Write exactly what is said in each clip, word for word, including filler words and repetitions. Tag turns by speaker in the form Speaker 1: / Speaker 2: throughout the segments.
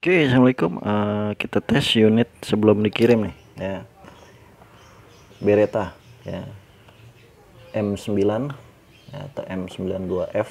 Speaker 1: Oke, assalamualaikum. Eh, kita tes unit sebelum dikirim nih, ya. Beretta, ya. M sembilan ya, atau M sembilan dua F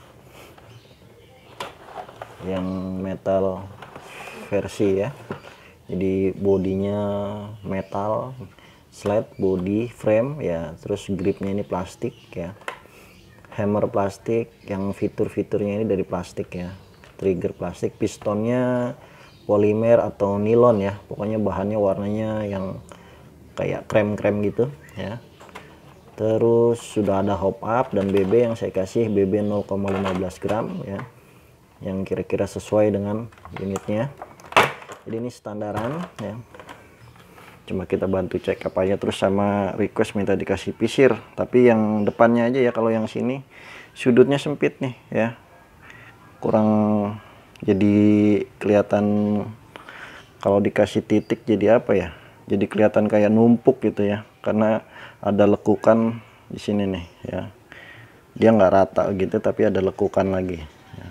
Speaker 1: yang metal versi ya. Jadi bodinya metal, slide body frame ya, terus gripnya ini plastik ya. Hammer plastik, yang fitur-fiturnya ini dari plastik ya. Trigger plastik, pistonnya polimer atau nilon ya, pokoknya bahannya warnanya yang kayak krem-krem gitu ya. Terus sudah ada hop up dan B B, yang saya kasih B B nol koma lima belas gram ya, yang kira-kira sesuai dengan unitnya. Jadi ini standaran ya, cuma kita bantu cek apanya, terus sama request minta dikasih pisir, tapi yang depannya aja ya, kalau yang sini sudutnya sempit nih ya, kurang, jadi kelihatan kalau dikasih titik jadi apa ya, jadi kelihatan kayak numpuk gitu ya, karena ada lekukan di sini nih ya, dia nggak rata gitu tapi ada lekukan lagi ya.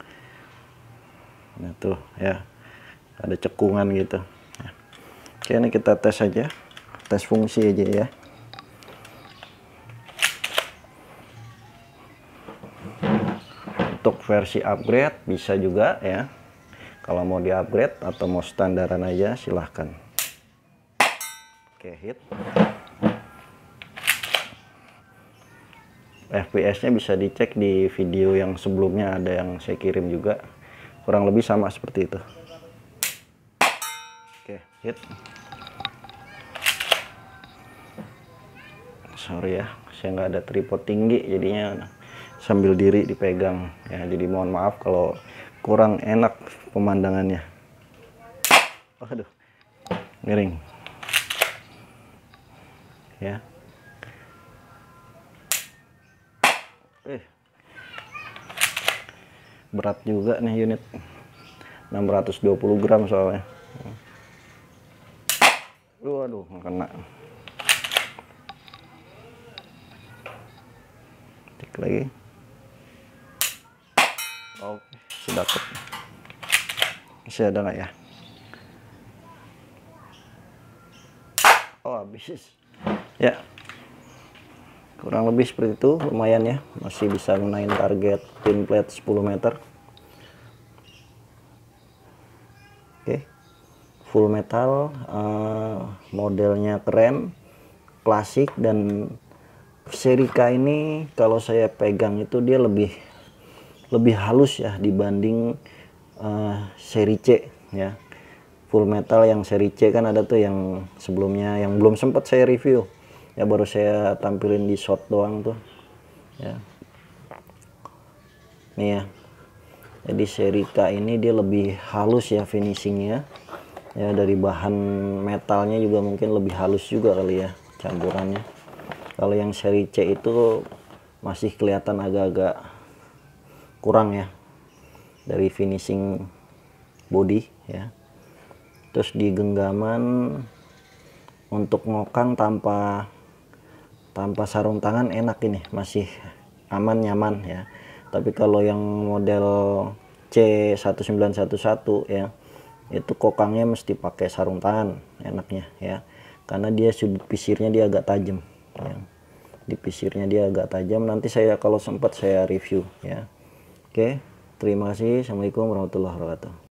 Speaker 1: Nah tuh ya, ada cekungan gitu ya. Oke, ini kita tes aja, tes fungsi aja ya. Untuk versi upgrade bisa juga ya, kalau mau di upgrade atau mau standaran aja silahkan. Oke, hit. F P S-nya bisa dicek di video yang sebelumnya, ada yang saya kirim juga, kurang lebih sama seperti itu. Oke, hit. Sorry ya, saya nggak ada tripod tinggi, jadinya sambil diri dipegang ya, jadi mohon maaf kalau kurang enak pemandangannya. Waduh, miring ya. Eh, berat juga nih unit, enam ratus dua puluh gram soalnya. Waduh, kena. Cek lagi. Oke, sudah dapat. Masih ada nggak ya? Oh, habis ya, kurang lebih seperti itu. Lumayan ya, masih bisa menaik target tin plate sepuluh meter. Oke, full metal, uh, modelnya keren, klasik, dan seri K ini kalau saya pegang itu dia lebih lebih halus ya dibanding uh, seri C ya. Full metal yang seri C kan ada tuh yang sebelumnya yang belum sempat saya review ya, baru saya tampilin di shot doang tuh ya. Nih ya, jadi seri K ini dia lebih halus ya finishingnya ya, dari bahan metalnya juga mungkin lebih halus juga kali ya campurannya. Kalau yang seri C itu masih kelihatan agak-agak kurang ya dari finishing body ya. Terus di genggaman untuk ngokang tanpa tanpa sarung tangan enak, ini masih aman nyaman ya. Tapi kalau yang model C satu sembilan satu satu ya, itu kokangnya mesti pakai sarung tangan enaknya ya, karena dia sudut pisirnya dia agak tajam ya. Di pisirnya dia agak tajam, nanti saya kalau sempat saya review ya. Oke, terima kasih. Assalamualaikum warahmatullahi wabarakatuh.